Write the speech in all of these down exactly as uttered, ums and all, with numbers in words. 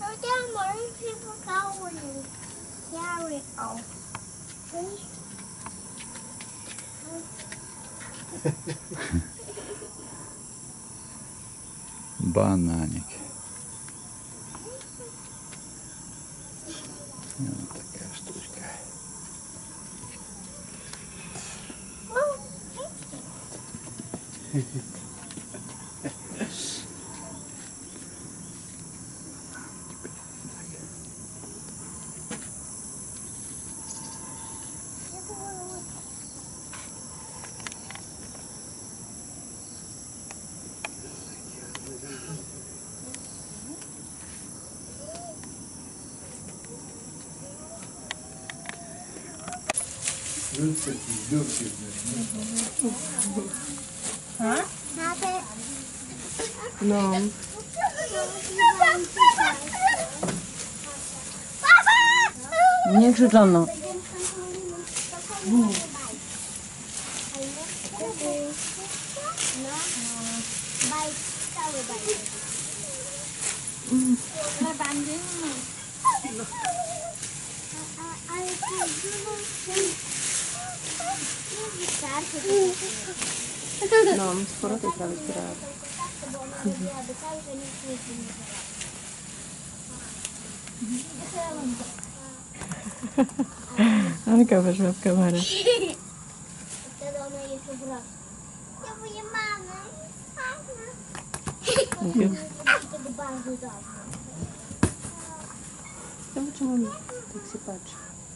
there are more people going. Yeah, we are. Бананик. Вот такая штучка. Ha? No. Nie krzyczono. No, sporo tej trawy zbierała. Anka weszła w kamerę. Wtedy ona jest obrona. Ja moje mamy. Wtedy bardzo dobrze. Ciekawe, czemu on tak się patrzy.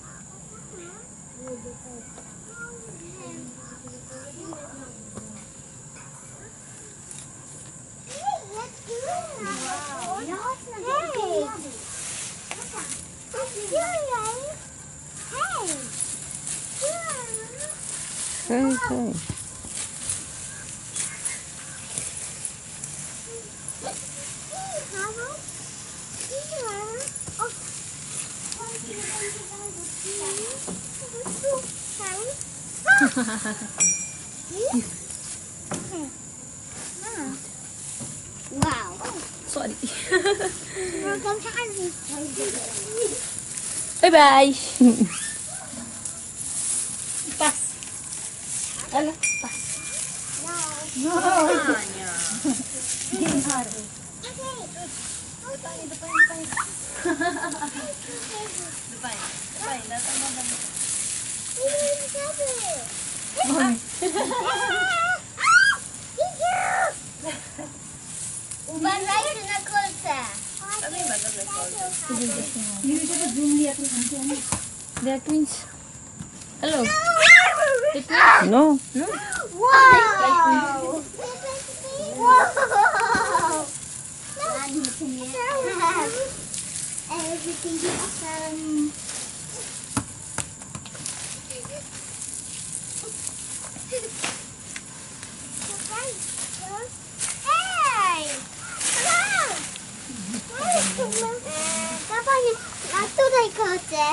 Hej, hej. Wow. Sorry. Welcome to Ivy. Bye bye. Pas. Ano? Pas. No. No. Okay. Uważajcie na kolce. They are twins. Hello. They twins? No. No. Wow. Wow. Everything is awesome. Hey! Dapat na tutaj koce.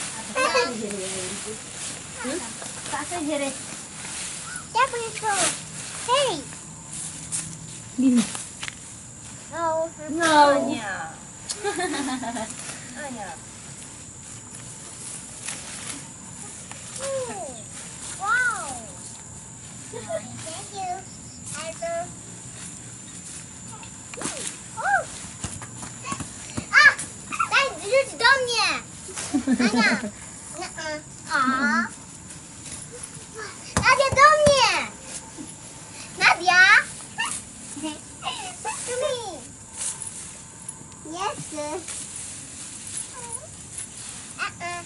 Kasih jerit. Siapa itu? Hey! Gini. No. No. Anya. Anya. Wow. Thank you. Arthur. Oh. Ah! Daj, rzuć do mnie! Ania! A. Nadia, do mnie! Nadia! To me. Yes. Uh-uh.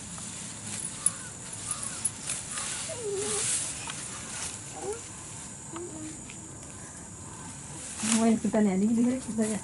Moje pytanie, nigdy nie pytania.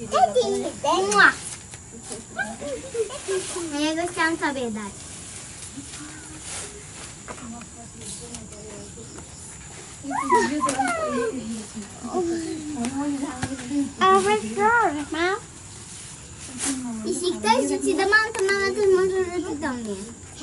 Ja go chciałam sobie dać. Mau? Isikta isi teman-teman itu menurut itu dongnya.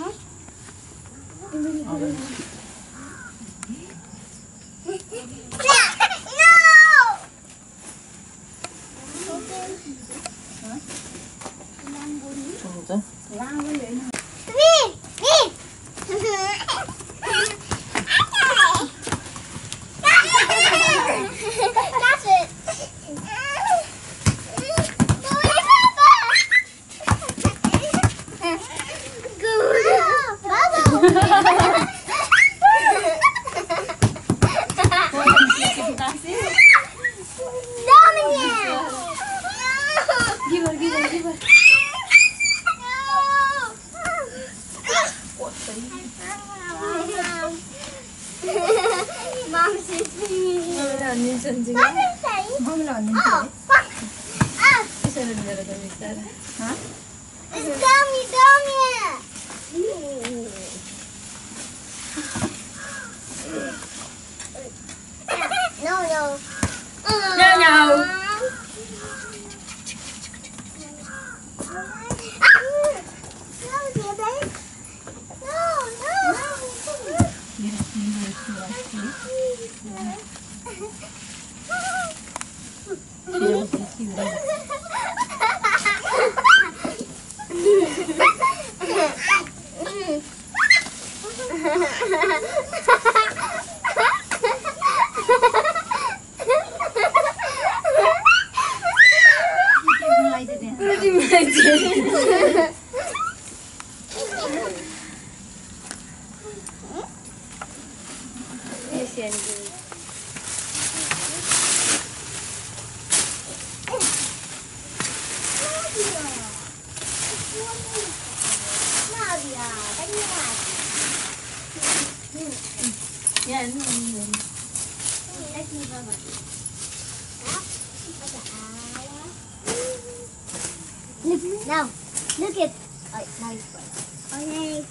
Now, look at. Oh, now it's fine. Okay,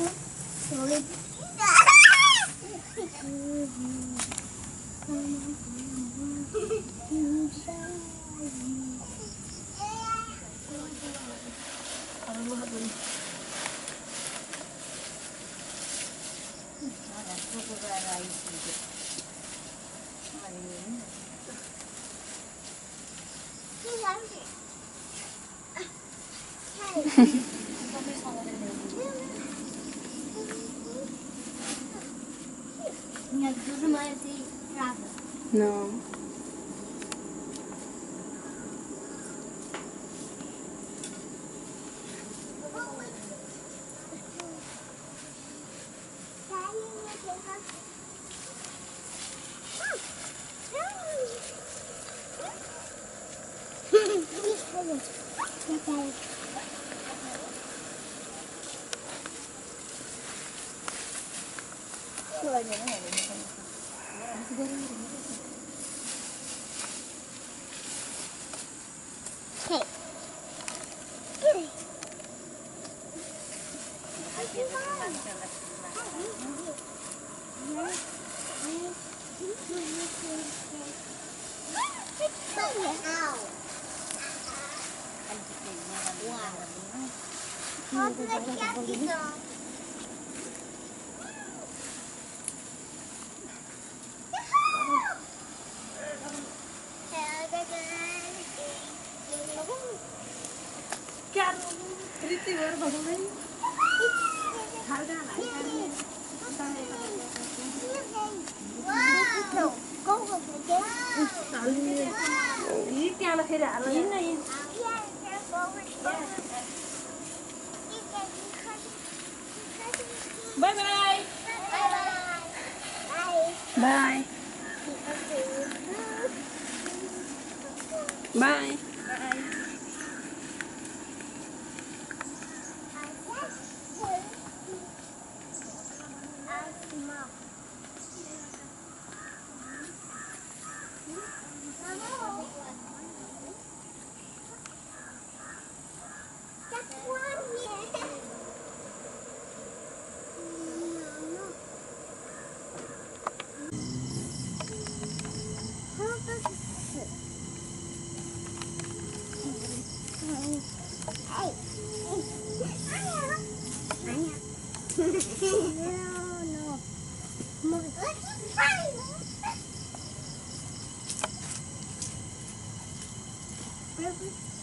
slowly. No. Bye-bye. Bye. Bye. No, no. Muy- Perfect.